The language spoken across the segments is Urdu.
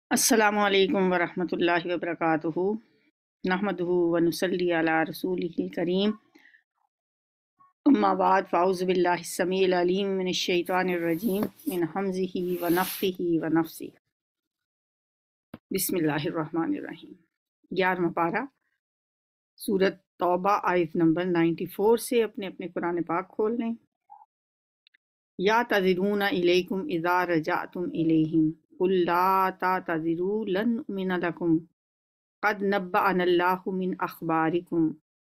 अस्सलामु अलैकुम वरहमतुल्लाहि वबरकातुहू नहमदुहु व नुसल्ली अला रसूलिहिल करीम अम्मा बाद फ़ाउज़ु बिल्लाहि स्समीइल अलीम मिनश शैतानिर रजीम मिन हमज़िही व नफ़्ख़िही व नफ़्सिही बिस्मिल्लाहिर रहमानिर रहीम। 11वां पारा सूरत तौबा आयत नंबर 94 से अपने अपने कुरान पाक खोल लें। या तज़िरूना इलैकुम इज़ा रजाअतुम इलैहिम कुल ला तातज़िरू लन नु'मिना लकुम क़द नब्बअनल्लाहु मिन अख़बारिकुम।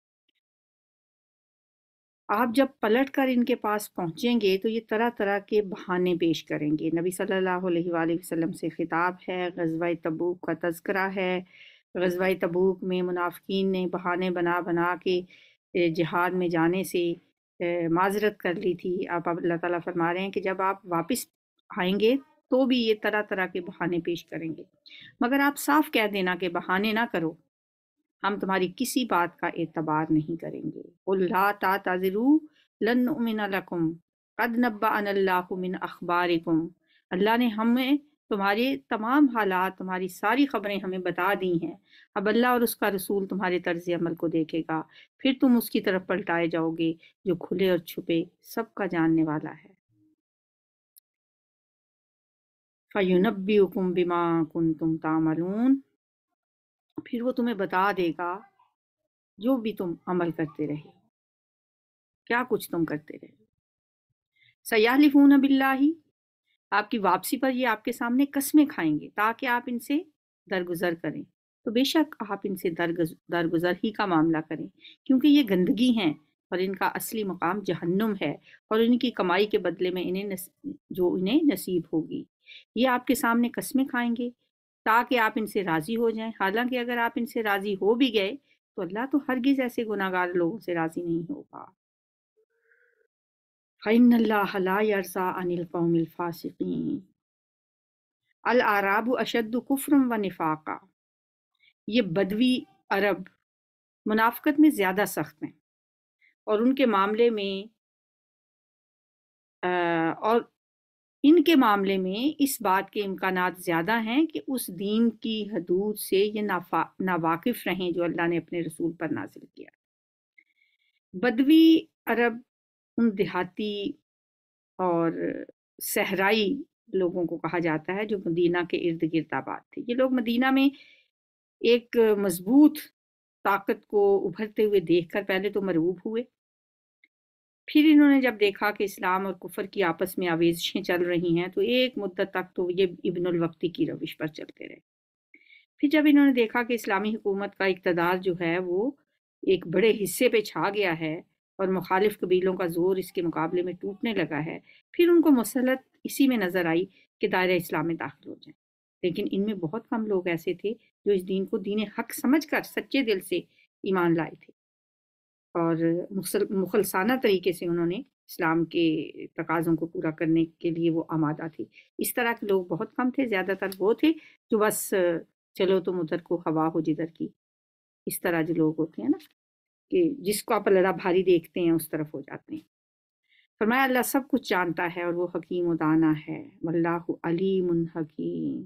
आप जब पलट कर इनके पास पहुँचेंगे तो ये तरह तरह के बहाने पेश करेंगे। नबी सल्लल्लाहु अलैहि वसल्लम से खिताब है। ग़ज़वा तबूक का तज़किरा है। ग़ज़वा तबूक में मुनाफ़िकीन ने बहाने बना बना के जिहाद में जाने से माज़रत कर ली थी। अब अल्लाह ताला फरमा रहे हैं कि जब आप वापस आएंगे तो भी ये तरह तरह के बहाने पेश करेंगे, मगर आप साफ कह देना कि बहाने ना करो, हम तुम्हारी किसी बात का एतबार नहीं करेंगे। कुल ला तातज़िरू लन नु'मिना लकुम क़द नब्बअनल्लाहु मिन अख़बारिकुम। अल्लाह ने हमें तुम्हारे तमाम हालात, तुम्हारी सारी खबरें हमें बता दी हैं। अब अल्लाह और उसका रसूल तुम्हारे तर्ज़ अमल को देखेगा, फिर तुम उसकी तरफ पलटाए जाओगे जो खुले और छुपे सबका जानने वाला है। फ़युनब्बिउकुम बिमा कुन्तुम तामलून, फिर वो तुम्हें बता देगा जो भी तुम अमल करते रहे, क्या कुछ तुम करते रहे। सयाहलिफून बिल्लाही, आपकी वापसी पर ये आपके सामने कस्में खाएंगे ताकि आप इनसे दरगुजर करें। तो बेशक आप इनसे दरगुजर ही का मामला करें, क्योंकि ये गंदगी हैं और इनका असली मकाम जहन्नुम है और इनकी कमाई के बदले में जो इन्हें नसीब होगी। ये आपके सामने कस्में खाएंगे ताकि आप इनसे राज़ी हो जाएं। हालांकि अगर आप इनसे राज़ी हो भी गए तो अल्लाह तो हरगिज़ ऐसे गुनाहगार लोगों से राज़ी नहीं होगा। फ़इन्नल्लाह ला यर्ज़ा अनिल क़ौमिल फ़ासिक़ीन अल आराबु अशद्दु कुफ्रन व निफाका। ये बदवी अरब मुनाफ़िक़त में ज़्यादा सख्त हैं और उनके मामले में और इनके मामले में इस बात के इम्कानात ज़्यादा हैं कि उस दीन की हदूद से ये नावाकिफ़ रहें जो अल्लाह ने अपने रसूल पर नाज़िल किया। बदवी अरब उन देहाती और सहराई लोगों को कहा जाता है जो मदीना के इर्द गिर्द आबाद थे। ये लोग मदीना में एक मजबूत ताकत को उभरते हुए देखकर पहले तो मरऊब हुए, फिर इन्होंने जब देखा कि इस्लाम और कुफर की आपस में आवेज़ें चल रही हैं तो एक मुद्दत तक तो ये इब्नुल वक्ती की रविश पर चलते रहे। फिर जब इन्होंने देखा कि इस्लामी हुकूमत का इक़्तिदार जो है वो एक बड़े हिस्से पे छा गया है और मुखालिफ कबीलों का ज़ोर इसके मुकाबले में टूटने लगा है, फिर उनको मसलत इसी में नज़र आई कि दायरा इस्लाम में दाखिल हो जाएं। लेकिन इनमें बहुत कम लोग ऐसे थे जो इस दीन को दीन हक समझकर सच्चे दिल से ईमान लाए थे और मुखलसाना तरीके से उन्होंने इस्लाम के तकाज़ों को पूरा करने के लिए वो आमादा थे। इस तरह के लोग बहुत कम थे, ज़्यादातर वो थे जो बस चलो तुम उधर को हवा हो जिधर की, इस तरह जो लोग होते हैं ना कि जिसको आप पलड़ा भारी देखते हैं उस तरफ हो जाते हैं। फरमाया अल्लाह सब कुछ जानता है और वो हकीम व दाना है। वल्लाहु अलीमुन हकीम।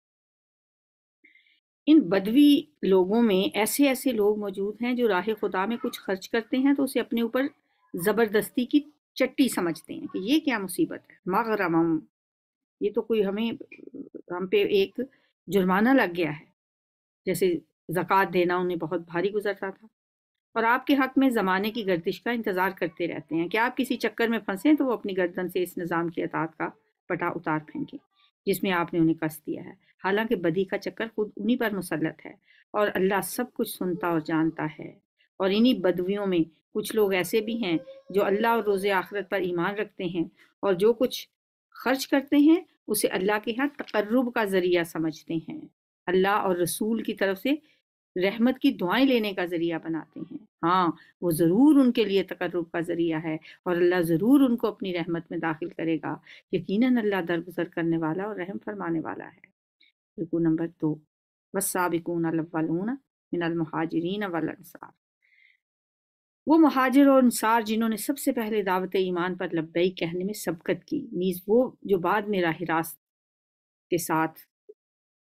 इन बदवी लोगों में ऐसे ऐसे लोग मौजूद हैं जो राह खुदा में कुछ खर्च करते हैं तो उसे अपने ऊपर ज़बरदस्ती की चट्टी समझते हैं कि ये क्या मुसीबत है, मग़रमम, ये तो कोई हम पे एक जुर्माना लग गया है। जैसे ज़कात देना उन्हें बहुत भारी गुजरता था और आपके हक में ज़माने की गर्दिश का इंतज़ार करते रहते हैं कि आप किसी चक्कर में फंसें तो वो अपनी गर्दन से इस निज़ाम की अताअत का पटा उतार फेंकें जिसमें आपने उन्हें कस दिया है। हालांकि बदी का चक्कर खुद उन्हीं पर मुसल्लत है और अल्लाह सब कुछ सुनता और जानता है। और इन्हीं बदवियों में कुछ लोग ऐसे भी हैं जो अल्लाह और रोज़े आखिरत पर ईमान रखते हैं और जो कुछ खर्च करते हैं उसे अल्लाह के यहाँ तकर्रुब का ज़रिया समझते हैं, अल्लाह और रसूल की तरफ से रहमत की दुआएं लेने का ज़रिया बनाते हैं। हाँ, वो ज़रूर उनके लिए तकर्रुब का ज़रिया है और अल्लाह ज़रूर उनको अपनी रहमत में दाखिल करेगा। यकीनन अल्लाह दरगुज़र करने वाला और रहम फरमाने वाला है। रुकू नंबर 2, वस्साबिकून अल-अव्वलून मिनल मुहाजिरीन वल अंसार। वो मुहाजिर और अंसार जिन्होंने सबसे पहले दावत ईमान पर लब्बैक कहने में सबकत की, नीज़ वो जो बाद में राह रास्त के साथ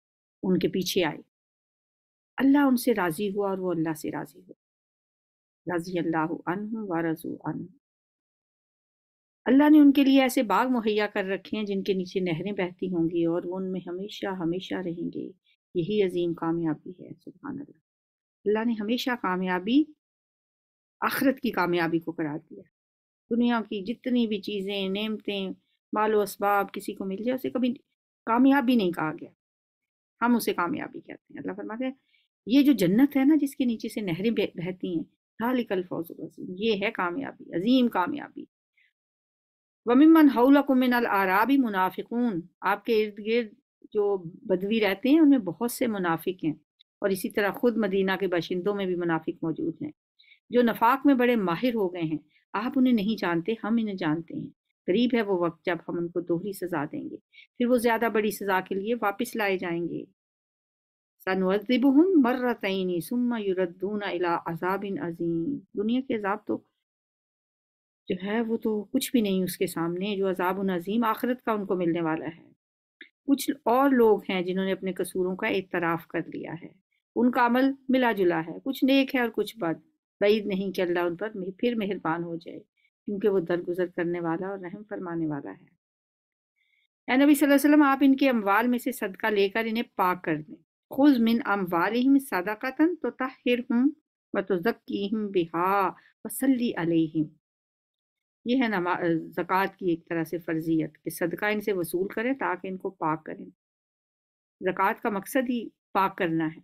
ان کے پیچھے آئے، اللہ ان سے راضی ہوا اور وہ اللہ سے راضی ہوا، رضی اللہ عنہم ورضوا عنہ۔ اللہ نے ان کے لیے ایسے باغ مہیا کر رکھے ہیں جن کے نیچے نہریں بہتی ہوں گی اور وہ ان میں ہمیشہ ہمیشہ رہیں گے۔ یہی عظیم کامیابی ہے، سبحان اللہ۔ اللہ نے ہمیشہ کامیابی آخرت کی کامیابی کو قرار دیا۔ دنیا کی جتنی بھی چیزیں، نعمتیں، مال و اسباب کسی کو مل جائے اسے کبھی کامیابی نہیں کہا گیا، ہم اسے کامیابی کہتے ہیں۔ اللہ فرماتے ہیں یہ جو جنت ہے نا جس کے نیچے سے نہریں بہتی ہیں، ذالک الفوز العظیم، یہ ہے کامیابی، عظیم کامیابی۔ وَمِمَّنْ حَوْلَكُم مِّنَ الْأَعْرَابِ مُنَافِقُونَ، آپ کے ارد گرد جو بدوی رہتے ہیں ان میں بہت سے منافق ہیں، اور اسی طرح خود مدینہ کے باشندوں میں بھی منافق موجود ہیں جو نفاق میں بڑے ماہر ہو گئے ہیں۔ آپ انہیں نہیں جانتے، ہم انہیں جانتے ہیں۔ قریب ہے وہ وقت جب ہم ان کو دوہری سزا دیں گے، پھر وہ زیادہ بڑی سزا کے لیے واپس لائے جائیں گے۔ سَنُعَذِّبُهُم مَرَّتَيْنِ ثُمَّ يُرَدُّونَ إِلَىٰ عَذَابٍ عَظِيمٍ، دنیا کے عذاب تو جو ہے وہ تو کچھ بھی نہیں اس کے سامنے جو عذاب عظیم آخرت کا ان کو ملنے والا ہے۔ کچھ اور لوگ ہیں جنہوں نے اپنے قصوروں کا اعتراف کر لیا ہے، ان کا عمل ملا جلا ہے، کچھ نیک ہے اور کچھ بد۔ بعید نہیں کہ اللہ ان پر پھر مہربان ہو جائے، کیونکہ وہ درگزر کرنے والا اور رحم فرمانے والا ہے۔ اے نبی صلی اللہ علیہ وسلم، آپ ان کے اموال میں سے صدقہ لے کر انہیں پاک کر دیں۔ خذ من اموالہم صدقۃ تطہرہم وتزکیہم بہا وصلی علیہم، یہ ہے زکوٰۃ کی ایک طرح سے فرضیت کہ صدقہ ان سے وصول کریں تاکہ ان کو پاک کریں۔ زکوٰۃ کا مقصد ہی پاک کرنا ہے،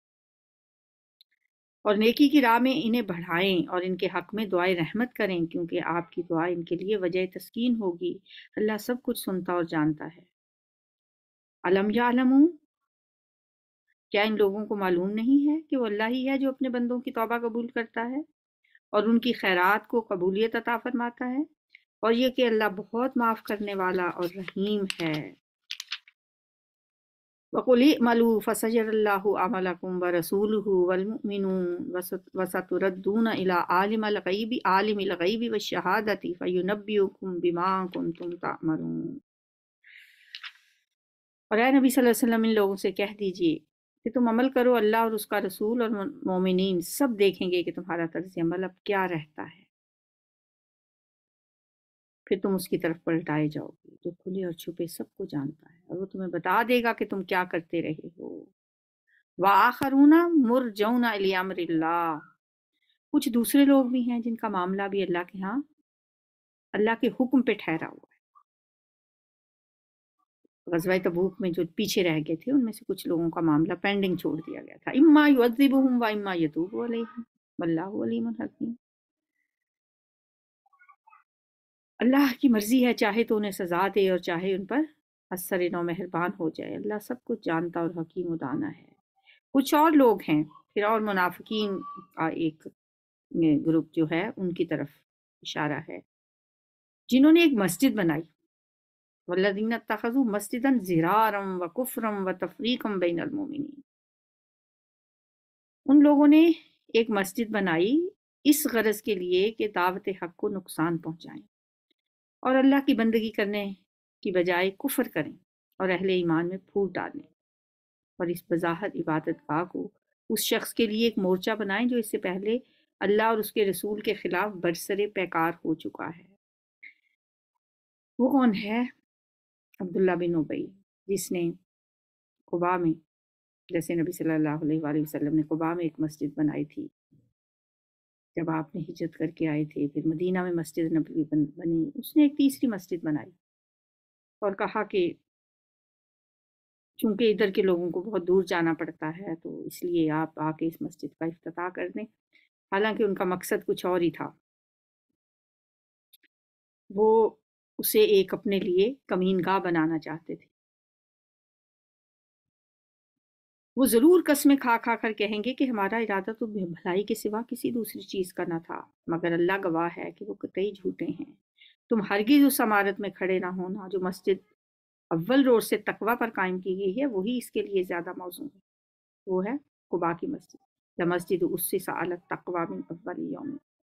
اور نیکی کی راہ میں انہیں بڑھائیں اور ان کے حق میں دعائے رحمت کریں، کیونکہ آپ کی دعا ان کے لیے وجہ تسکین ہوگی۔ اللہ سب کچھ سنتا اور جانتا ہے۔ علم یعلمون، کیا ان لوگوں کو معلوم نہیں ہے کہ وہ اللہ ہی ہے جو اپنے بندوں کی توبہ قبول کرتا ہے اور ان کی خیرات کو قبولیت عطا فرماتا ہے، اور یہ کہ اللہ بہت معاف کرنے والا اور رحیم ہے۔ وَقُلِ اعْمَلُوا فَسَيَرَى اللَّهُ عَمَلَكُمْ وَرَسُولُهُ وَالْمُؤْمِنُونَ وَسَتُرَدُّونَ إِلَىٰ عَالِمِ الْغَيْبِ وَالشَّهَادَةِ فَيُنَبِّئُكُم بِمَا كُنتُمْ تَعْمَلُونَ۔ اور اے نبی صلی اللہ علیہ وسلم، ان لوگوں سے کہہ دیجئے کہ تم عمل کرو، اللہ اور اس کا رسول اور مومنین سب دیکھیں گے کہ تمہارا طرز عمل اب کیا رہتا ہے، پھر تم اس کی طرف پلٹائے جاؤ گے جو کھلے اور چھپے سب کو جانتا ہے، اور وہ تمہیں بتا دے گا کہ تم کیا کرتے رہے ہو۔ وَآخَرُونَ مُرْجَوْنَ إِلَىٰ أَمْرِ اللَّهِ، کچھ دوسرے لوگ بھی ہیں جن کا معاملہ بھی اللہ کے ہاں اللہ کے حکم پہ ٹھہرا ہوا ہے۔ غزوہ تبوک میں جو پیچھے رہ گئے تھے ان میں سے کچھ لوگوں کا معاملہ پینڈنگ چھوڑ دیا گیا تھا۔ اِمَّا يُعَذِّبُهُمْ وَإِمَّا يَتُوبُ عَلَيْهِمْ وَاللَّهُ عَلِيمٌ حَكِيمٌ، اللہ کی مرضی ہے، چاہے تو انہیں سزا دے اور چاہے ان پر اثر نو مہربان ہو جائے۔ اللہ سب کچھ جانتا اور حکیم و دانا ہے۔ کچھ اور لوگ ہیں پھر اور منافقین کا ایک گروپ جو ہے ان کی طرف اشارہ ہے، جنہوں نے ایک مسجد بنائی، والذین اتخذوا مسجدا ضرارا وکفرا وتفریقا بین المؤمنین، ان لوگوں نے ایک مسجد بنائی اس غرض کے لیے کہ دعوت حق کو نقصان پہنچائیں اور اللہ کی بندگی کرنے کی بجائے کفر کریں اور اہل ایمان میں پھوٹ ڈالیں، اور اس بظاہر عبادت گاہ کو اس شخص کے لیے ایک مورچہ بنائیں جو اس سے پہلے اللہ اور اس کے رسول کے خلاف برسر پیکار ہو چکا ہے۔ وہ کون ہے؟ عبداللہ بن ابی، جس نے قباء میں، جیسے نبی صلی اللہ علیہ وآلہ وسلم نے قباء میں ایک مسجد بنائی تھی جب آپ نے ہجرت کر کے آئے تھے، پھر مدینہ میں مسجد نبوی بنی، اس نے ایک تیسری مسجد بنائی اور کہا کہ چونکہ ادھر کے لوگوں کو بہت دور جانا پڑتا ہے تو اس لیے آپ آ کے اس مسجد کا افتتاح کر دیں، حالانکہ ان کا مقصد کچھ اور ہی تھا۔ وہ اسے ایک اپنے لیے کمین گاہ بنانا چاہتے تھے۔ وہ ضرور قسمیں کھا کھا کر کہیں گے کہ ہمارا ارادہ تو بھلائی کے سوا کسی دوسری چیز کا نہ تھا، مگر اللہ گواہ ہے کہ وہ قطعی جھوٹے ہیں۔ تم ہرگز اس عمارت میں کھڑے نہ ہونا جو مسجد اول روز سے تقوی پر قائم کی گئی ہے، وہی اس کے لیے زیادہ موزوں ہے۔ وہ ہے قباء کی مسجد، لمسجد اسس علی التقوی من اول یوم،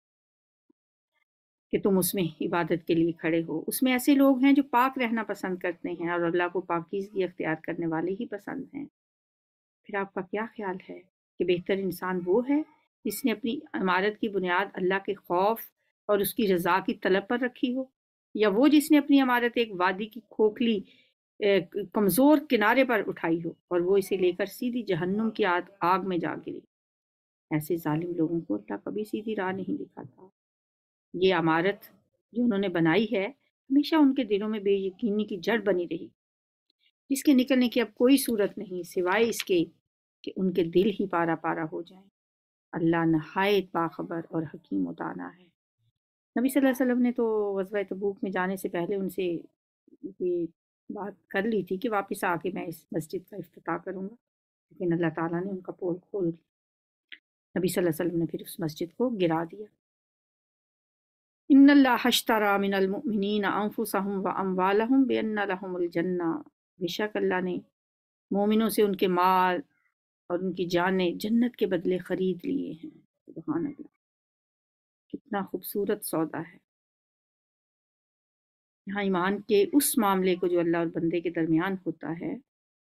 کہ تم اس میں عبادت کے لیے کھڑے ہو۔ اس میں ایسے لوگ ہیں جو پاک رہنا پسند کرتے ہیں اور اللہ کو پاکیزگی اختیار کرنے والے ہی پسند ہیں۔ پھر آپ کا کیا خیال ہے کہ بہتر انسان وہ ہے جس نے اپنی عمارت کی بنیاد اللہ کے خوف اور اس کی رضا کی طلب پر رکھی ہو، یا وہ جس نے اپنی عمارت ایک وادی کی کھوکھلی کمزور کنارے پر اٹھائی ہو اور وہ اسے لے کر سیدھی جہنم کی آگ میں جا گری؟ ایسے ظالم لوگوں کو اللہ کبھی سیدھی راہ نہیں دکھاتا۔ یہ عمارت جو انہوں نے بنائی ہے ہمیشہ ان کے دلوں میں بے یقینی کی جڑ بنی رہی، جس کے نکلنے کی اب کوئی صورت نہیں سوائے اس کے کہ ان کے دل ہی پارا پارا ہو جائیں۔ اللہ نہایت باخبر اور حکیم و دانا ہے۔ نبی صلی اللہ علیہ وسلم نے تو غزوہ تبوک میں جانے سے پہلے ان سے یہ بات کر لی تھی کہ واپس آ کے میں اس مسجد کا افتتاح کروں گا، لیکن اللہ تعالیٰ نے ان کا پول کھول دیا۔ نبی صلی اللہ علیہ وسلم نے پھر اس مسجد کو گرا دیا۔ ان اللہ اشتری من المؤمنین انفسهم واموالهم بان لهم الجنہ، بے شک اللہ نے مومنوں سے ان کے مال اور ان کی جانیں جنت کے بدلے خرید لیے ہیں۔ سبحان اللہ، کتنا خوبصورت سودا ہے۔ یہاں ایمان کے اس معاملے کو جو اللہ اور بندے کے درمیان ہوتا ہے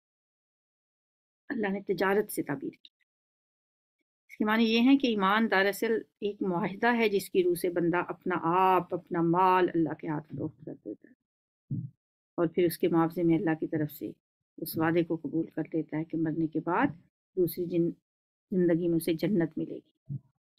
اللہ نے تجارت سے تعبیر کی۔ اس کے معنی یہ ہیں کہ ایمان دراصل ایک معاہدہ ہے جس کی روح سے بندہ اپنا آپ، اپنا مال اللہ کے ہاتھ فروخت کر دیتا ہے اور پھر اس کے معاوضے میں اللہ کی طرف سے اس وعدے کو قبول کر لیتا ہے کہ مرنے کے بعد دوسری زندگی میں اسے جنت ملے گی۔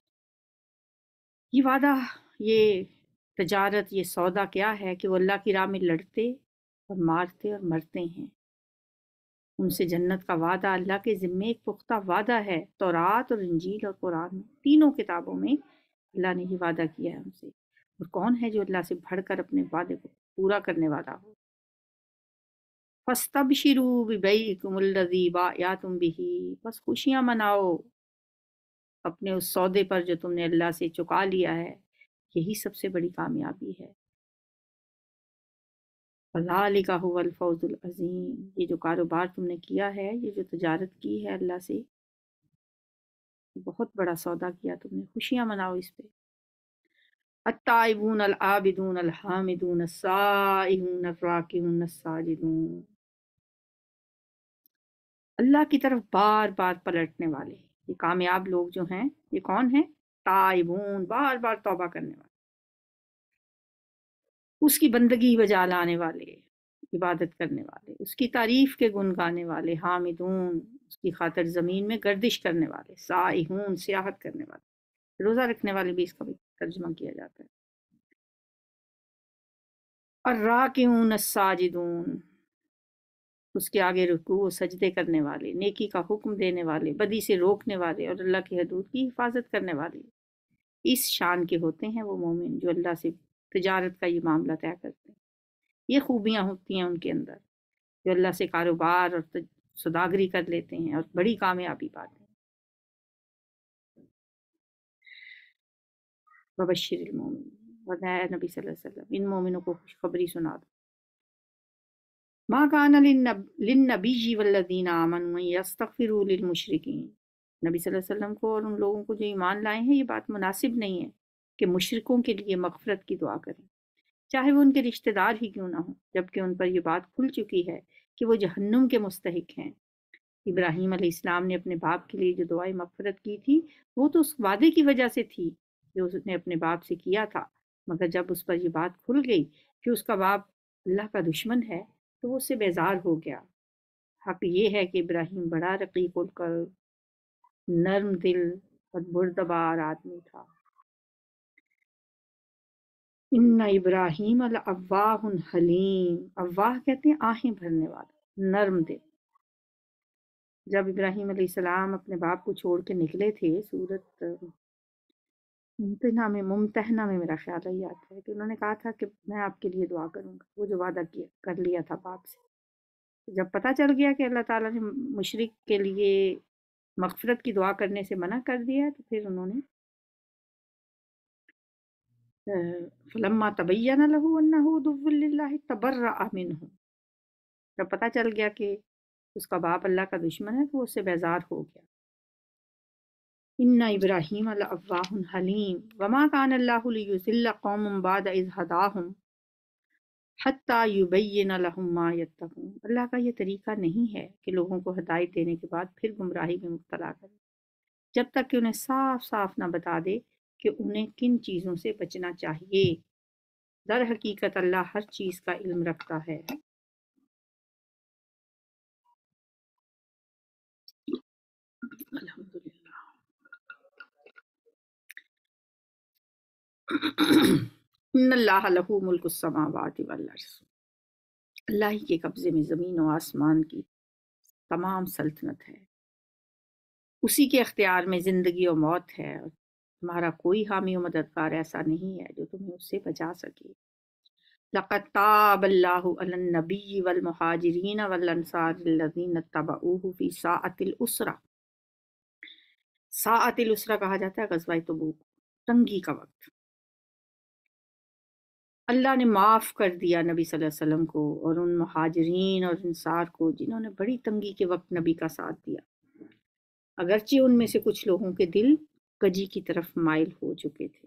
یہ وعدہ، یہ تجارت، یہ سودا کیا ہے کہ وہ اللہ کی راہ میں لڑتے اور مارتے اور مرتے ہیں۔ ان سے جنت کا وعدہ اللہ کے ذمے ایک پختہ وعدہ ہے۔ تورات اور انجیل اور قرآن میں تینوں کتابوں میں اللہ نے یہ وعدہ کیا ہے ان سے۔ اور کون ہے جو اللہ سے بڑھ کر اپنے وعدے کو پورا کرنے والا ہو؟ فَاسْتَبْشِرُوا بِبَيْعِكُمُ الَّذِي بَایَعْتُم بِهِ، بس خوشیاں مناؤ اپنے اس سودے پر جو تم نے اللہ سے چکا لیا ہے، یہی سب سے بڑی کامیابی ہے۔ وَذَلِكَ هُوَ الْفَوْزُ الْعَظِيمُ، یہ جو کاروبار تم نے کیا ہے، یہ جو تجارت کی ہے اللہ سے، بہت بڑا سودا کیا تم نے، خوشیاں مناؤ اس پہ۔ التائبون العابدون الحامدون السائحون الراکعون الساجدون، اللہ کی طرف بار بار پلٹنے والے، یہ کامیاب لوگ جو ہیں یہ کون ہیں؟ تائبون، بار بار توبہ کرنے والے، اس کی بندگی بجا لانے والے، عبادت کرنے والے، اس کی تعریف کے گن گانے والے، حامدون، اس کی خاطر زمین میں گردش کرنے والے، سائحون، سیاحت کرنے والے، روزہ رکھنے والے بھی اس کا بھی ترجمہ کیا جاتا ہے، الراکعون الساجدون، اس کے آگے رکوع و سجدے کرنے والے، نیکی کا حکم دینے والے، بدی سے روکنے والے اور اللہ کی حدود کی حفاظت کرنے والے، اس شان کے ہوتے ہیں وہ مومن جو اللہ سے تجارت کا یہ معاملہ طے کرتے ہیں۔ یہ خوبیاں ہوتی ہیں ان کے اندر جو اللہ سے کاروبار اور سوداگری کر لیتے ہیں اور بڑی کامیابی پاتے ہیں۔ وبشر المومنین، اور اے نبی صلی اللہ علیہ وسلم ان مومنوں کو خوشخبری سنا دو۔ ما کان للنبی والذین آمنوا ان یستغفروا للمشرکین، نبی صلی اللہ علیہ وسلم کو اور ان لوگوں کو جو ایمان لائے ہیں یہ بات مناسب نہیں ہے کہ مشرکوں کے لیے مغفرت کی دعا کریں، چاہے وہ ان کے رشتہ دار ہی کیوں نہ ہوں، جبکہ ان پر یہ بات کھل چکی ہے کہ وہ جہنم کے مستحق ہیں۔ ابراہیم علیہ السلام نے اپنے باپ کے لیے جو دعائیں مغفرت کی تھی وہ تو اس وعدے کی وجہ سے تھی جو اس نے اپنے باپ سے کیا تھا، مگر جب اس پر یہ بات کھل گئی کہ اس کا باپ اللہ کا دشمن ہے تو وہ اس سے بیزار ہو گیا۔ حق یہ ہے کہ ابراہیم بڑا رقیق القلب، نرم دل اور بردبار آدمی تھا۔ ان ابراہیم لأواہ حلیم، اواہ کہتے ہیں آہیں بھرنے والا، نرم دل۔ جب ابراہیم علیہ السلام اپنے باپ کو چھوڑ کے نکلے تھے، سورت ممتحنہ میں میرا خیال ہے آتا ہے کہ انہوں نے کہا تھا کہ میں آپ کے لیے دعا کروں گا، وہ جو وعدہ کر لیا تھا باپ سے۔ جب پتہ چل گیا کہ اللہ تعالیٰ نے مشرک کے لیے مغفرت کی دعا کرنے سے منع کر دیا تو پھر انہوں نے فلما تبین لہ انہ عدو للہ تبرأ منہ، جب پتہ چل گیا کہ اس کا باپ اللہ کا دشمن ہے تو وہ اس سے بیزار ہو گیا۔ ان ابراہیم لأواہ حلیم وما کان اللہ لیضل قوما بعد اذ ہداہم حتیٰ یبین لہم ما یتقون، اللہ کا یہ طریقہ نہیں ہے کہ لوگوں کو ہدایت دینے کے بعد پھر گمراہی میں مبتلا کرے، جب تک کہ انہیں صاف صاف نہ بتا دے کہ انہیں کن چیزوں سے بچنا چاہیے۔ در حقیقت اللہ ہر چیز کا علم رکھتا ہے۔ الحمدللہ۔ ان اللہ لہ ملک السماوات والارض، اللہ ہی کے قبضے میں زمین و آسمان کی تمام سلطنت ہے، اسی کے اختیار میں زندگی و موت ہے، اور تمہارا کوئی حامی و مددگار ایسا نہیں ہے جو تمہیں اس سے بچا سکے۔ لقد تاب اللہ علی النبی والمہاجرین والانصار الذین اتبعوہ فی ساعۃ العسرہ، ساعۃ العسرہ کہا جاتا ہے غزوہ تبوک، تنگی کا وقت۔ اللہ نے معاف کر دیا نبی صلی اللہ علیہ وسلم کو اور ان مہاجرین اور انصار کو جنہوں نے بڑی تنگی کے وقت نبی کا ساتھ دیا، اگرچہ ان میں سے کچھ لوگوں کے دل کجی کی طرف مائل ہو چکے تھے۔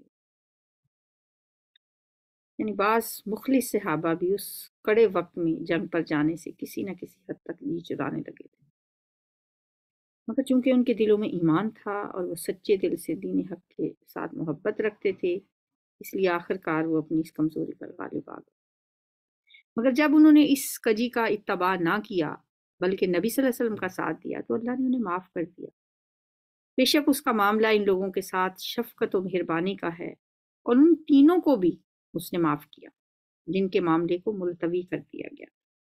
یعنی بعض مخلص صحابہ بھی اس کڑے وقت میں جنگ پر جانے سے کسی نہ کسی حد تک جی چرانے لگے تھے، مگر چونکہ ان کے دلوں میں ایمان تھا اور وہ سچے دل سے دین حق کے ساتھ محبت رکھتے تھے، اس لیے آخر کار وہ اپنی اس کمزوری پر غالب آ گئے۔ مگر جب انہوں نے اس کجی کا اتباع نہ کیا بلکہ نبی صلی اللہ علیہ وسلم کا ساتھ دیا تو اللہ نے انہیں معاف کر دیا۔ بے شک اس کا معاملہ ان لوگوں کے ساتھ شفقت و مہربانی کا ہے، اور ان تینوں کو بھی اس نے معاف کیا جن کے معاملے کو ملتوی کر دیا گیا۔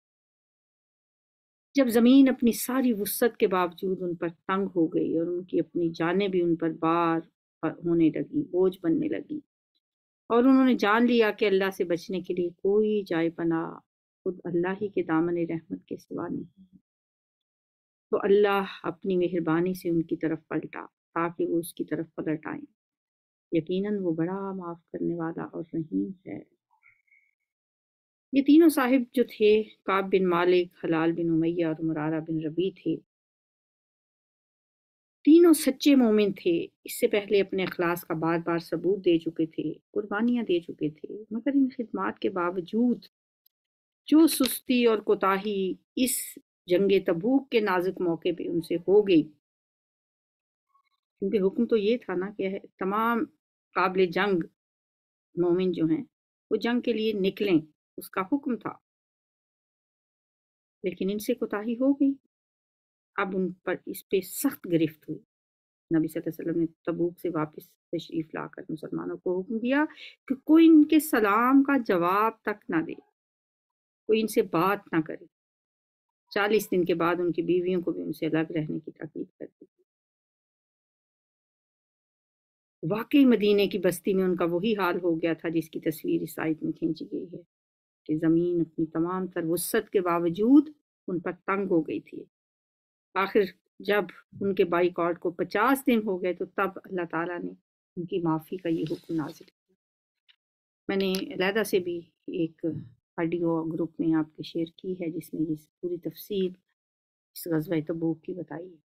جب زمین اپنی ساری وسعت کے باوجود ان پر تنگ ہو گئی اور ان کی اپنی جانیں بھی ان پر بار ہونے لگی، بوجھ بننے لگی، اور انہوں نے جان لیا کہ اللہ سے بچنے کے لیے کوئی جائے پناہ خود اللہ ہی کے دامن رحمت کے سوا نہیں ہے، تو اللہ اپنی مہربانی سے ان کی طرف پلٹا تاکہ وہ اس کی طرف پلٹ آئیں۔ یقیناً وہ بڑا معاف کرنے والا اور رحیم ہے۔ یہ تینوں صاحب جو تھے، کعب بن مالک، حلال بن امیہ اور مرارہ بن ربیع تھے، تینوں سچے مومن تھے، اس سے پہلے اپنے اخلاص کا بار بار ثبوت دے چکے تھے، قربانیاں دے چکے تھے، مگر ان خدمات کے باوجود جو سستی اور کوتاہی اس جنگ تبوک کے نازک موقع پہ ان سے ہو گئی، کیونکہ حکم تو یہ تھا نا کہ تمام قابل جنگ مومن جو ہیں وہ جنگ کے لیے نکلیں، اس کا حکم تھا، لیکن ان سے کوتاہی ہو گئی۔ اب ان پر اس پہ سخت گرفت ہوئی۔ نبی صلی اللہ علیہ وسلم نے تبوک سے واپس تشریف لا کر مسلمانوں کو حکم دیا کہ کوئی ان کے سلام کا جواب تک نہ دے، کوئی ان سے بات نہ کرے۔ 40 دن کے بعد ان کی بیویوں کو بھی ان سے الگ رہنے کی تاکید کر دی۔ واقعی مدینے کی بستی میں ان کا وہی حال ہو گیا تھا جس کی تصویر اس آیت میں کھینچی گئی ہے، کہ زمین اپنی تمام تر وسعت کے باوجود ان پر تنگ ہو گئی تھی۔ آخر جب ان کے بائیکاٹ کو 50 دن ہو گئے تو تب اللہ تعالیٰ نے ان کی معافی کا یہ حکم نازل کیا۔ میں نے علیحدہ سے بھی ایک آڈیو گروپ میں آپ کے شیئر کی ہے جس میں یہ پوری تفصیل اس غزوہ تبوک کی بتائی ہے۔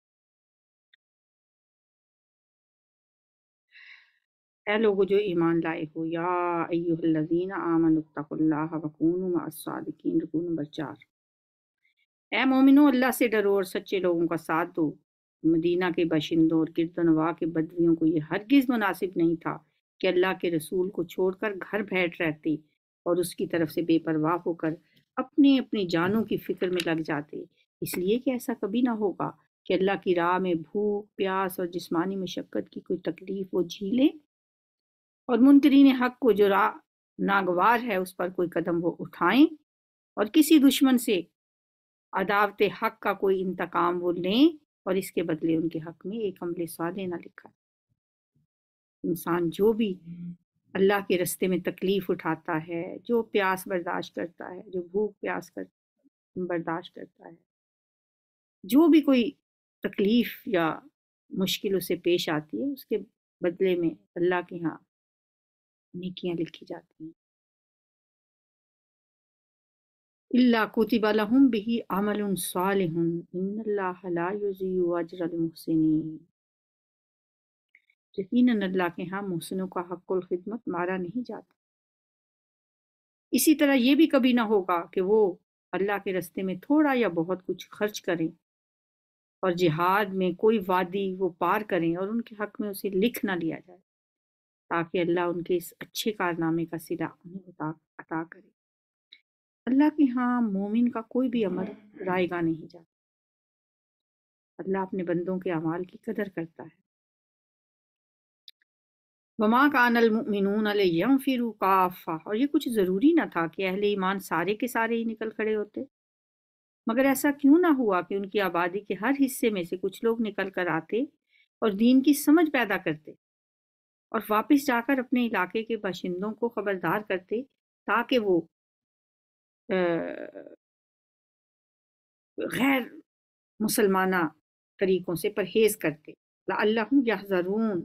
اے لوگو جو ایمان لائے ہو، یا ایہا الذین آمنوا اتقوا اللہ وکونوا مع الصادقین، رکوع نمبر 4۔ اے مومنو، اللہ سے ڈرو اور سچے لوگوں کا ساتھ دو۔ مدینہ کے باشندوں اور گرد و نواح کے بدویوں کو یہ ہرگز مناسب نہیں تھا کہ اللہ کے رسول کو چھوڑ کر گھر بیٹھ رہتے اور اس کی طرف سے بے پرواہ ہو کر اپنی اپنی جانوں کی فکر میں لگ جاتے، اس لیے کہ ایسا کبھی نہ ہوگا کہ اللہ کی راہ میں بھوک، پیاس اور جسمانی مشقت کی کوئی تکلیف وہ جھیلیں، اور منکرین حق کو جو راہ ناگوار ہے اس پر کوئی قدم وہ اٹھائیں، اور کسی دشمن سے عداوت حق کا کوئی انتقام وہ لیں، اور اس کے بدلے ان کے حق میں ایک عمل صالح نہ لکھا۔ انسان جو بھی اللہ کے رستے میں تکلیف اٹھاتا ہے، جو پیاس برداشت کرتا ہے، جو بھوک پیاس برداشت کرتا ہے، جو بھی کوئی تکلیف یا مشکل اسے پیش آتی ہے، اس کے بدلے میں اللہ کے ہاں نیکیاں لکھی جاتی ہیں۔ اللہ کتب لہم بہ عمل صالح ان اللہ لا یضیع اجر المحسنین، یقیناً اللہ کے ہاں محسنوں کا حق الخدمت مارا نہیں جاتا۔ اسی طرح یہ بھی کبھی نہ ہوگا کہ وہ اللہ کے راستے میں تھوڑا یا بہت کچھ خرچ کریں اور جہاد میں کوئی وادی وہ پار کریں اور ان کے حق میں اسے لکھ نہ لیا جائے، تاکہ اللہ ان کے اس اچھے کارنامے کا صلہ انہیں عطا کرے۔ اللہ کے ہاں مومن کا کوئی بھی عمل رائے گاہ نہیں جاتا۔ اللہ اپنے بندوں کے اعمال کی قدر کرتا ہے۔ وما کان المؤمنون لینفروا کافہ، اور یہ کچھ ضروری نہ تھا کہ اہل ایمان سارے کے سارے ہی نکل کھڑے ہوتے، مگر ایسا کیوں نہ ہوا کہ ان کی آبادی کے ہر حصے میں سے کچھ لوگ نکل کر آتے اور دین کی سمجھ پیدا کرتے اور واپس جا کر اپنے علاقے کے باشندوں کو خبردار کرتے تاکہ وہ غیر مسلمانہ طریقوں سے پرہیز کرتے۔ لعلہم یحذرون،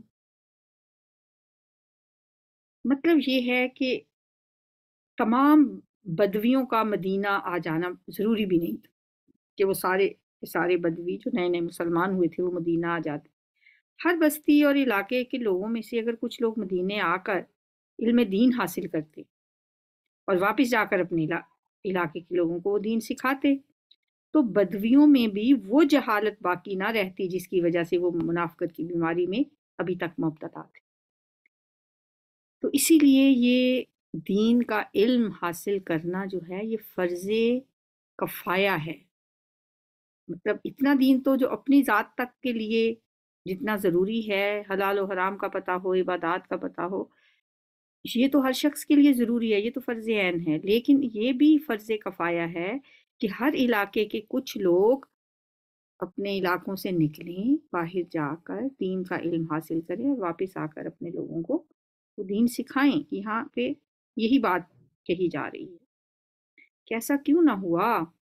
مطلب یہ ہے کہ تمام بدویوں کا مدینہ آ جانا ضروری بھی نہیں تھا کہ وہ سارے بدوی جو نئے نئے مسلمان ہوئے تھے وہ مدینہ آ جاتے۔ ہر بستی اور علاقے کے لوگوں میں سے اگر کچھ لوگ مدینے آ کر علم دین حاصل کرتے اور واپس جا کر اپنے علاقے کے لوگوں کو وہ دین سکھاتے تو بدویوں میں بھی وہ جہالت باقی نہ رہتی جس کی وجہ سے وہ منافقت کی بیماری میں ابھی تک مبتلا تھے۔ تو اسی لیے یہ دین کا علم حاصل کرنا جو ہے یہ فرض کفایہ ہے، مطلب اتنا دین تو جو اپنی ذات تک کے لیے جتنا ضروری ہے، حلال و حرام کا پتہ ہو، عبادات کا پتہ ہو، یہ تو ہر شخص کے لیے ضروری ہے، یہ تو فرض عین ہے، لیکن یہ بھی فرض کفایہ ہے کہ ہر علاقے کے کچھ لوگ اپنے علاقوں سے نکلیں، باہر جا کر دین کا علم حاصل کریں اور واپس آ کر اپنے لوگوں کو وہ دین سکھائیں۔ یہاں پہ یہی بات کہی جا رہی ہے کہ ایسا کیوں نہ ہوا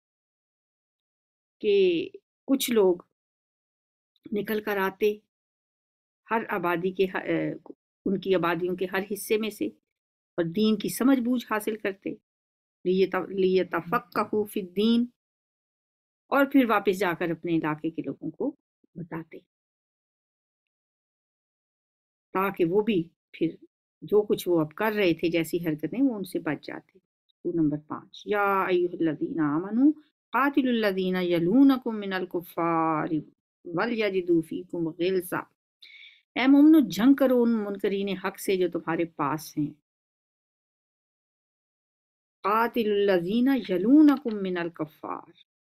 کہ کچھ لوگ نکل کر آتے ہر آبادی کے ان کی آبادیوں کے ہر حصے میں سے اور دین کی سمجھ بوجھ حاصل کرتے، لیتفقہوا فی الدین، اور پھر واپس جا کر اپنے علاقے کے لوگوں کو بتاتے تاکہ وہ بھی پھر جو کچھ وہ اب کر رہے تھے جیسی حرکتیں وہ ان سے بچ جاتے۔ نمبر 5، یا ایھا الذین آمنوا قاتلوا الذین یلونکم من الکفار ولیجدوا فیکم غلظہ، اے مومنو جنگ کرو ان منکرین حق سے جو تمہارے پاس ہیں۔ قاتلوا الذین یلونکم من الکفار،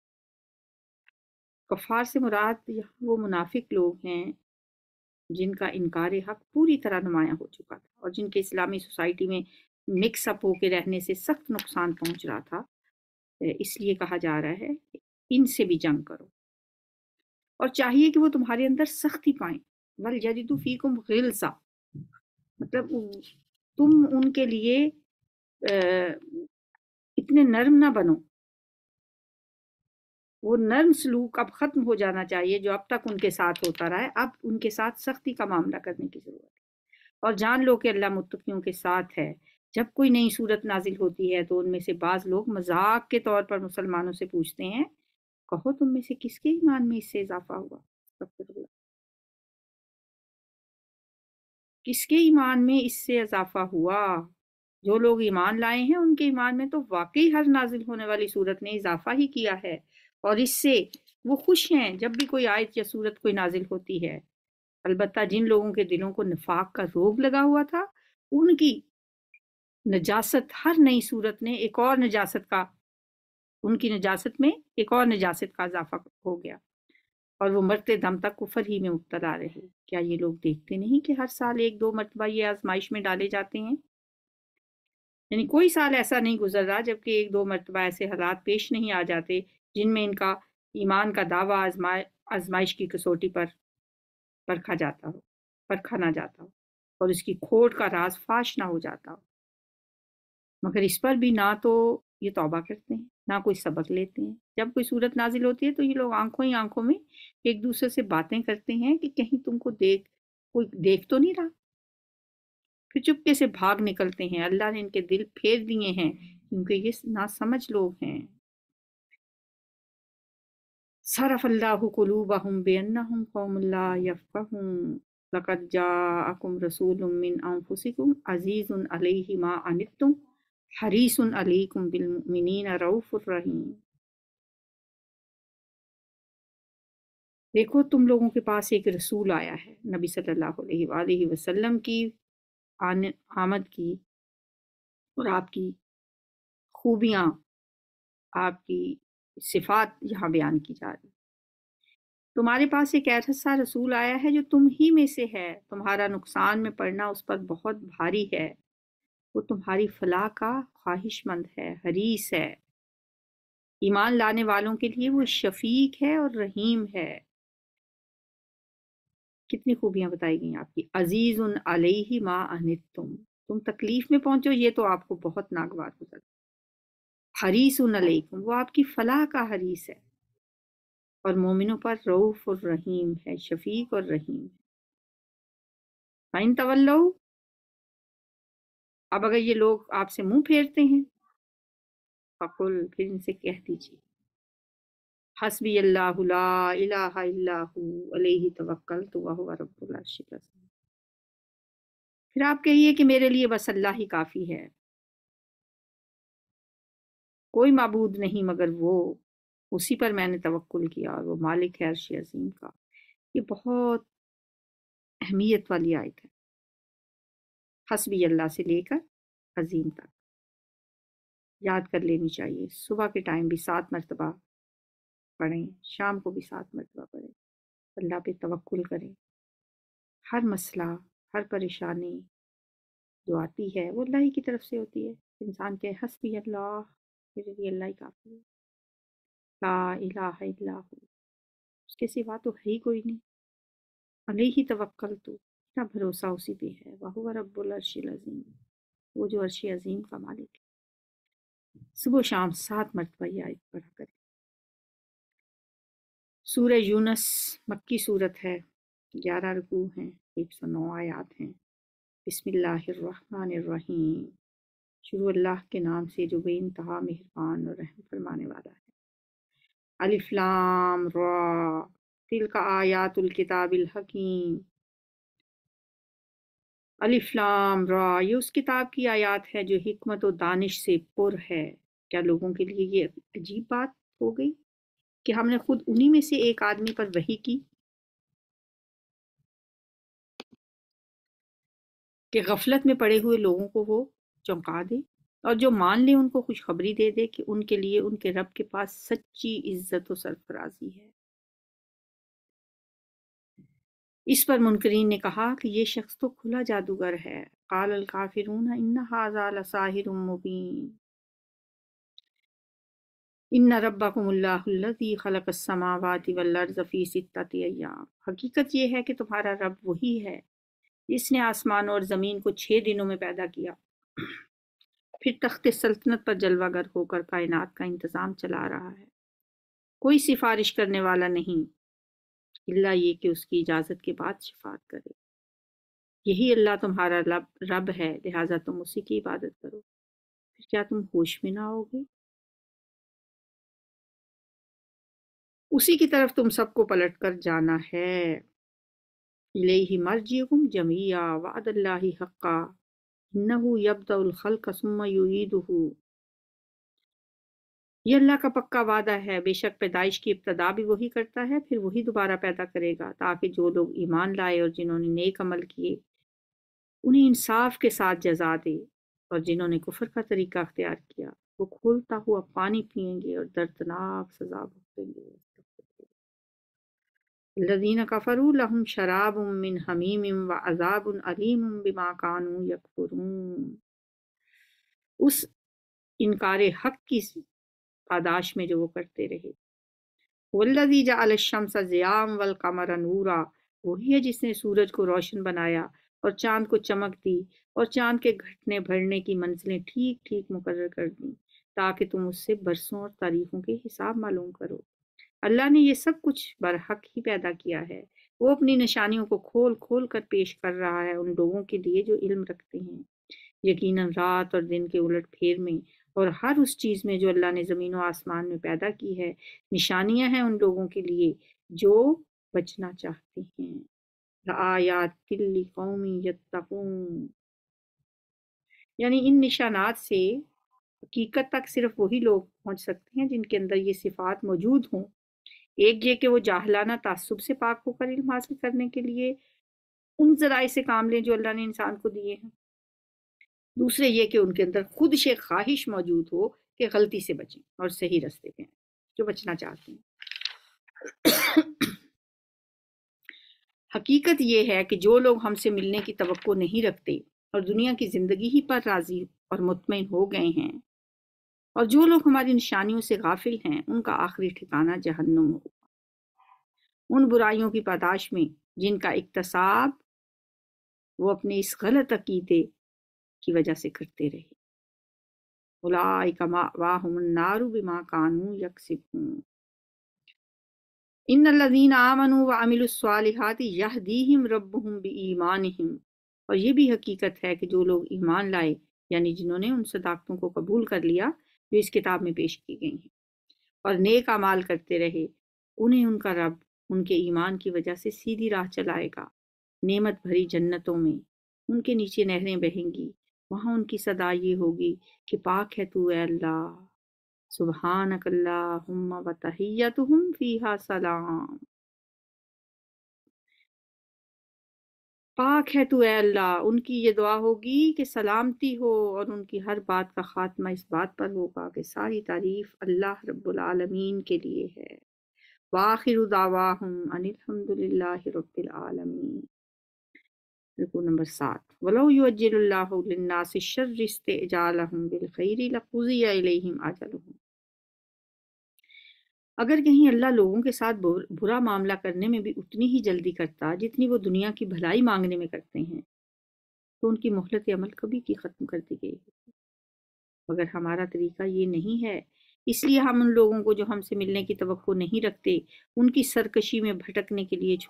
کفار سے مراد یہاں وہ منافق لوگ ہیں جن کا انکار حق پوری طرح نمایاں ہو چکا تھا اور جن کے اسلامی سوسائٹی میں مکس اپ ہو کے رہنے سے سخت نقصان پہنچ رہا تھا، اس لیے کہا جا رہا ہے کہ ان سے بھی جنگ کرو اور چاہیے کہ وہ تمہارے اندر سختی پائیں۔ وَلْيَجِدُوا فِيكُمْ غِلْظَةً، مطلب تم ان کے لیے اتنے نرم نہ بنو، وہ نرم سلوک اب ختم ہو جانا چاہیے جو اب تک ان کے ساتھ ہوتا رہا ہے، اب ان کے ساتھ سختی کا معاملہ کرنے کی ضرورت ہے۔ اور جان لو کہ اللہ متقیوں کے ساتھ ہے۔ جب کوئی نئی صورت نازل ہوتی ہے تو ان میں سے بعض لوگ مذاق کے طور پر مسلمانوں سے پوچھتے ہیں، کہو تم میں سے کس کے ایمان میں اس سے اضافہ ہوا؟ استغفر اللہ، کس کے ایمان میں اس سے اضافہ ہوا؟ جو لوگ ایمان لائے ہیں ان کے ایمان میں تو واقعی ہر نازل ہونے والی صورت نے اضافہ ہی کیا ہے اور اس سے وہ خوش ہیں جب بھی کوئی آیت یا صورت کوئی نازل ہوتی ہے۔ البتہ جن لوگوں کے دلوں کو نفاق کا روگ لگا ہوا تھا ان کی نجاست ہر نئی صورت نے ایک اور نجاست کا، ان کی نجاست میں ایک اور نجاست کا اضافہ ہو گیا اور وہ مرتے دم تک کفر ہی میں مبتلا رہے۔ کیا یہ لوگ دیکھتے نہیں کہ ہر سال ایک دو مرتبہ یہ آزمائش میں ڈالے جاتے ہیں؟ یعنی کوئی سال ایسا نہیں گزر رہا جبکہ ایک دو مرتبہ ایسے حالات پیش نہیں آ جاتے جن میں ان کا ایمان کا دعویٰ آزمائش کی کسوٹی پر پرکھا نہ جاتا ہو اور اس کی کھوٹ کا راز فاش نہ ہو جاتا ہو، مگر اس پر بھی نہ تو یہ توبہ کرتے ہیں نہ کوئی سبق لیتے ہیں۔ جب کوئی صورت نازل ہوتی ہے تو یہ لوگ آنکھوں ہی آنکھوں میں ایک دوسرے سے باتیں کرتے ہیں کہ کہیں تم کو کوئی دیکھ تو نہیں رہا، پھر چپکے سے بھاگ نکلتے ہیں۔ اللہ نے ان کے دل پھیر دیے ہیں کیونکہ یہ ناسمجھ لوگ ہیں۔ صرف اللہ قلوبہم بانہم قوم لا یفقہون، لقد جاءکم رسول من انفسکم عزیز علیہ ما عنتم حریص علیکم بالمؤمنین رؤوف الرحیم۔ دیکھو تم لوگوں کے پاس ایک رسول آیا ہے، نبی صلی اللہ علیہ وآلہ وسلم کی آمد کی، اور آپ کی خوبیاں، آپ کی صفات یہاں بیان کی جا رہی۔ تمہارے پاس ایک ایسا رسول آیا ہے جو تم ہی میں سے ہے، تمہارا نقصان میں پڑنا اس پر بہت بھاری ہے، وہ تمہاری فلاح کا خواہش مند ہے، حریص ہے، ایمان لانے والوں کے لیے وہ شفیق ہے اور رحیم ہے۔ کتنی خوبیاں بتائی گئی آپ کی۔ عزیز علیہ ما عنتم، تم تکلیف میں پہنچو یہ تو آپ کو بہت ناگوار گزر۔ حریص علیکم، وہ آپ کی فلاح کا حریص ہے، اور مومنوں پر رؤوف الرحیم ہے، شفیق اور رحیم ہے۔ فَإِن تولوا، اب اگر یہ لوگ آپ سے منہ پھیرتے ہیں، فقل، پھر ان سے کہہ دیجیے، حسبی اللہ لا الہ الا ہو علیہ توکلت وہو رب العرش العظیم۔ پھر آپ کہیے کہ میرے لیے بس اللہ ہی کافی ہے، کوئی معبود نہیں مگر وہ، اسی پر میں نے توکل کیا، اور وہ مالک ہے عرش عظیم کا۔ یہ بہت اہمیت والی آیت ہے، حسبی اللہ سے لے کر عظیم تک یاد کر لینی چاہیے۔ صبح کے ٹائم بھی 7 مرتبہ پڑھیں، شام کو بھی 7 مرتبہ پڑھیں، اللہ پہ توکل کریں۔ ہر مسئلہ، ہر پریشانی جو آتی ہے وہ اللہ ہی کی طرف سے ہوتی ہے۔ انسان کہ حسبی اللہ، میرے لیے اللہ ہی کافی ہے، لا الہ الا ہو، اس کے سوا تو ہے ہی کوئی نہیں، علیہ توکلت، اتنا بھروسہ اسی پہ ہے، وہو رب العرش العظیم، وہ جو عرش عظیم کا مالک ہے۔ صبح و شام 7 مرتبہ یہ آیت پڑھا کریں۔ سورہ یونس مکی صورت ہے، 11 رکوع ہیں، 109 آیات ہیں۔ بسم اللہ الرحمن الرحیم، شروع اللہ کے نام سے جو بے انتہا مہربان اور رحم فرمانے والا ہے۔ الف لام را، تلک آیات الکتاب الحکیم۔ الف لام را، یہ اس کتاب کی آیات ہے جو حکمت و دانش سے پر ہے۔ کیا لوگوں کے لیے یہ عجیب بات ہو گئی کہ ہم نے خود انہی میں سے ایک آدمی پر وحی کی کہ غفلت میں پڑے ہوئے لوگوں کو وہ چونکا دے، اور جو مان لے ان کو خوشخبری دے دے کہ ان کے لیے ان کے رب کے پاس سچی عزت و سرفرازی ہے۔ اس پر منکرین نے کہا کہ یہ شخص تو کھلا جادوگر ہے۔ قال الکافرون ان ھذا لساحر مبین، ان ربکم اللہ الذی خلق السماوات والارض فی 6 ایام، حقیقت یہ ہے کہ تمہارا رب وہی ہے جس نے آسمانوں اور زمین کو 6 دنوں میں پیدا کیا، پھر تخت سلطنت پر جلوہ گر ہو کر کائنات کا انتظام چلا رہا ہے۔ کوئی سفارش کرنے والا نہیں الا یہ کہ اس کی اجازت کے بعد شفاعت کرے۔ یہی اللہ تمہارا رب ہے، لہٰذا تم اسی کی عبادت کرو۔ پھر کیا تم ہوش میں نہ ہوگے؟ اسی کی طرف تم سب کو پلٹ کر جانا ہے۔ الیہ مرجعکم جمیعا وعد اللہ حقا انہ یبدأ الخلق ثم یعیدہ، یہ اللہ کا پکا وعدہ ہے، بے شک پیدائش کی ابتدا بھی وہی کرتا ہے، پھر وہی دوبارہ پیدا کرے گا، تاکہ جو لوگ ایمان لائے اور جنہوں نے نیک عمل کیے انہیں انصاف کے ساتھ جزا دے، اور جنہوں نے کفر کا طریقہ اختیار کیا وہ کھولتا ہوا پانی پئیں گے اور دردناک سزا بھگتیں گے۔ الذین کفروا لہم شراب من حمیم وعذاب علیم بما کانوا یکفرون، اس انکار حق کی پاداش میں جو وہ کرتے رہے۔ والذی جعل الشمس ضیاء والقمر نورا، وہی ہے جس نے سورج کو روشن بنایا اور چاند کو چمک دی، اور چاند کے گھٹنے بڑھنے کی منزلیں ٹھیک ٹھیک مقرر کر دیں تاکہ تم اس سے برسوں اور تاریخوں کے حساب معلوم کرو۔ اللہ نے یہ سب کچھ برحق ہی پیدا کیا ہے، وہ اپنی نشانیوں کو کھول کھول کر پیش کر رہا ہے ان لوگوں کے لیے جو علم رکھتے ہیں۔ یقیناً رات اور دن کے الٹ پھیر میں اور ہر اس چیز میں جو اللہ نے زمین و آسمان میں پیدا کی ہے نشانیاں ہیں ان لوگوں کے لیے جو بچنا چاہتے ہیں۔ لآیات لقوم یتقون، یعنی ان نشانات سے حقیقت تک صرف وہی لوگ پہنچ سکتے ہیں جن کے اندر یہ صفات موجود ہوں۔ ایک یہ کہ وہ جاہلانہ تعصب سے پاک ہو کر علم حاصل کرنے کے لیے ان ذرائع سے کام لیں جو اللہ نے انسان کو دیے ہیں۔ دوسرے یہ کہ ان کے اندر خودش خواہش موجود ہو کہ غلطی سے بچیں اور صحیح راستے پہ جو بچنا چاہتے ہیں۔ حقیقت یہ ہے کہ جو لوگ ہم سے ملنے کی توقع نہیں رکھتے اور دنیا کی زندگی ہی پر راضی اور مطمئن ہو گئے ہیں، اور جو لوگ ہماری نشانیوں سے غافل ہیں، ان کا آخری ٹھکانہ جہنم ہو، ان برائیوں کی پاداش میں جن کا اکتساب وہ اپنے اس غلط عقیدے کی وجہ سے کرتے رہے۔ اولئک مأواہم النار بما کانوا یکسبون۔ ان الذین آمنوا وعملوا الصالحات یہدیہم ربہم بایمانہم۔ اور یہ بھی حقیقت ہے کہ جو لوگ ایمان لائے، یعنی جنہوں نے ان صداقتوں کو قبول کر لیا جو اس کتاب میں پیش کی گئی ہیں، اور نیک اعمال کرتے رہے، انہیں ان کا رب ان کے ایمان کی وجہ سے سیدھی راہ چلائے گا، نعمت بھری جنتوں میں، ان کے نیچے نہریں بہیں گی، وہاں ان کی صدا یہ ہوگی کہ پاک ہے تو اے اللہ، سبحانک اللہم وتحیتہم فیہا سلام۔ پاک ہے تو اے اللہ، ان کی یہ دعا ہوگی کہ سلامتی ہو، اور ان کی ہر بات کا خاتمہ اس بات پر ہوگا کہ ساری تعریف اللہ رب العالمین کے لیے ہے۔ وآخر دعواہم ان الحمد للہ رب العالمین۔ رکو نمبر 7۔ وَلَوْ يُعَجِّلُ اللَّهُ لِلنَّاسِ الشَّرَّ اسْتِعْجَالَهُم بِالْخَيْرِ لَقُضِيَ إِلَيْهِمْ أَجَلُهُمْ۔ اگر کہیں اللہ لوگوں کے ساتھ برا معاملہ کرنے میں بھی اتنی ہی جلدی کرتا جتنی وہ دنیا کی بھلائی مانگنے میں کرتے ہیں، تو ان کی مہلت عمل کبھی کی ختم کر دی گئی ہوتی۔ مگر ہمارا طریقہ یہ نہیں ہے، اس لیے ہم ان لوگوں کو جو ہم سے ملنے کی توقع نہیں رکھتے ان کی سرکشی میں بھٹکنے کے لیے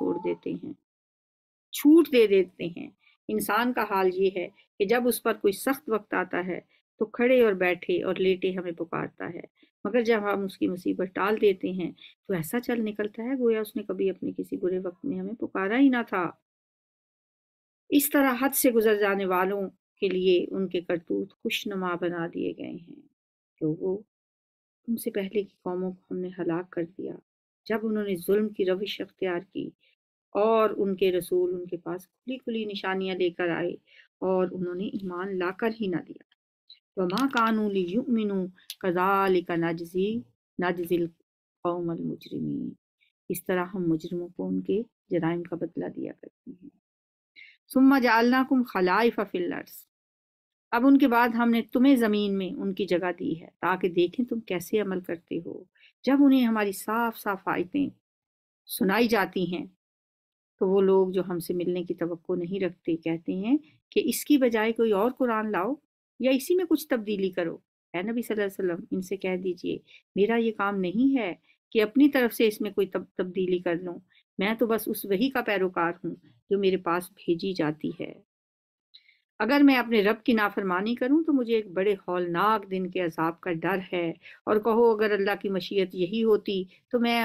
چھوٹ دے دیتے ہیں۔ انسان کا حال یہ ہے کہ جب اس پر کوئی سخت وقت آتا ہے تو کھڑے اور بیٹھے اور لیٹے ہمیں پکارتا ہے، مگر جب ہم اس کی مصیبت ٹال دیتے ہیں تو ایسا چل نکلتا ہے گویا اس نے کبھی اپنے کسی برے وقت میں ہمیں پکارا ہی نہ تھا۔ اس طرح حد سے گزر جانے والوں کے لیے ان کے کرتوت خوشنما بنا دیے گئے ہیں، کہ وہ تم سے پہلے کی قوموں کو ہم نے ہلاک کر دیا جب انہوں نے ظلم کی روش اختیار کی، اور ان کے رسول ان کے پاس کھلی کھلی نشانیاں لے کر آئے اور انہوں نے ایمان لا کر ہی نہ دیا۔ وَمَا كَانُوا لِيُؤْمِنُوا كَذَلِكَ نَجْزِي الْقَوْمَ الْمُجْرِمِينَ۔ اس طرح ہم مجرموں کو ان کے جرائم کا بدلہ دیا کرتے ہیں۔ ثُمَّ جَعَلْنَاكُمْ خَلَائِفَ فِي الْأَرْضِ۔ اب ان کے بعد ہم نے تمہیں زمین میں ان کی جگہ دی ہے تاکہ دیکھیں تم کیسے عمل کرتے ہو۔ جب انہیں ہماری صاف صاف آیتیں سنائی جاتی ہیں تو وہ لوگ جو ہم سے ملنے کی توقع نہیں رکھتے کہتے ہیں کہ اس کی بجائے کوئی اور قرآن لاؤ یا اسی میں کچھ تبدیلی کرو۔ اے نبی صلی اللہ علیہ وسلم، ان سے کہہ دیجئے میرا یہ کام نہیں ہے کہ اپنی طرف سے اس میں کوئی تبدیلی کر لوں، میں تو بس اس وحی کا پیروکار ہوں جو میرے پاس بھیجی جاتی ہے۔ اگر میں اپنے رب کی نافرمانی کروں تو مجھے ایک بڑے ہولناک دن کے عذاب کا ڈر ہے، اور کہو اگر اللہ کی مشیت یہی ہوتی تو میں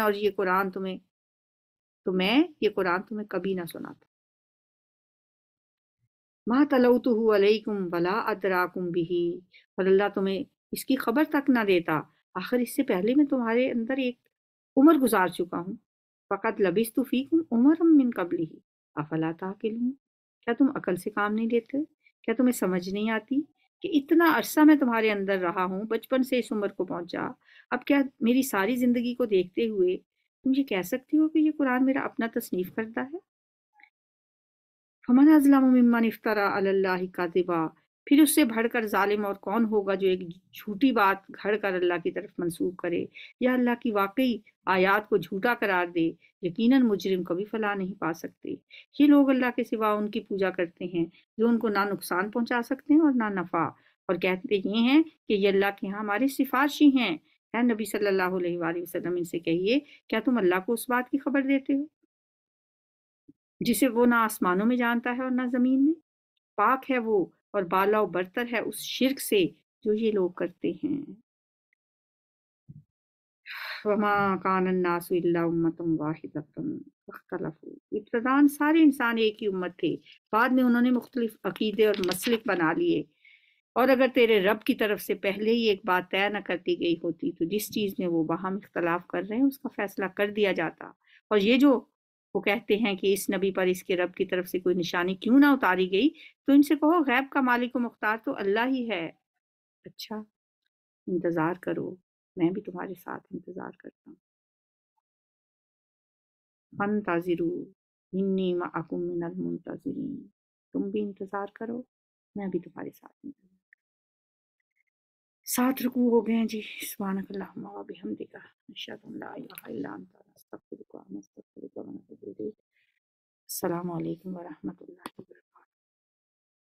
یہ قرآن تمہیں کبھی نہ سناتا۔ ما تلوتہ علیکم ولا ادراکم بہ، اور اللہ تمہیں اس کی خبر تک نہ دیتا، آخر اس سے پہلے میں تمہارے اندر ایک عمر گزار چکا ہوں۔ فقط لبثت فیکم عمرا من قبلہ افلا تعقلون۔ کیا تم عقل سے کام نہیں لیتے؟ کیا تمہیں سمجھ نہیں آتی کہ اتنا عرصہ میں تمہارے اندر رہا ہوں، بچپن سے اس عمر کو پہنچا، اب کیا میری ساری زندگی کو دیکھتے ہوئے تم یہ کہہ سکتی ہو کہ یہ قرآن میرا اپنا تصنیف کردہ ہے؟ فمن اظلم ممن افترى علی اللہ کذبا، پھر اس سے بڑھ کر ظالم اور کون ہوگا جو ایک جھوٹی بات گھڑ کر اللہ کی طرف منسوب کرے یا اللہ کی واقعی آیات کو جھوٹا قرار دے۔ یقیناً مجرم کبھی فلاح نہیں پا سکتے۔ یہ لوگ اللہ کے سوا ان کی پوجا کرتے ہیں جو ان کو نہ نقصان پہنچا سکتے ہیں اور نہ نفع، اور کہتے یہ ہیں کہ یہ اللہ کے ہاں ہمارے سفارشی ہیں۔ اے نبی صلی اللہ علیہ وآلہ وسلم، ان سے کہیے کیا تم اللہ کو اس بات کی خبر دیتے ہو جسے وہ نہ آسمانوں میں جانتا ہے اور نہ زمین میں؟ پاک ہے وہ اور بالا و برتر ہے اس شرک سے جو یہ لوگ کرتے ہیں۔ وما کان الناس الا امۃ واحدۃ فاختلفوا۔ ابتداً سارے انسان ایک ہی امت تھے، بعد میں انہوں نے مختلف عقیدے اور مسلک بنا لیے۔ اور اگر تیرے رب کی طرف سے پہلے ہی ایک بات طے نہ کرتی گئی ہوتی تو جس چیز میں وہ باہم اختلاف کر رہے ہیں اس کا فیصلہ کر دیا جاتا۔ اور یہ جو وہ کہتے ہیں کہ اس نبی پر اس کے رب کی طرف سے کوئی نشانی کیوں نہ اتاری گئی، تو ان سے کہو غیب کا مالک و مختار تو اللہ ہی ہے۔ اچھا، انتظار کرو، میں بھی تمہارے ساتھ انتظار کرتا ہوں۔ فانتظروا انی معکم من المنتظرین، تم بھی انتظار کرو، میں بھی تمہارے ساتھ انتظار۔ 7 رکوع ہو گئے ہیں جی۔ سبحانک اللہم و بحمدک، اشہد ان لا الہ الا انت، نستغفرک و نتوب الیک۔ السلام علیکم ورحمۃ اللہ وبرکاتہ۔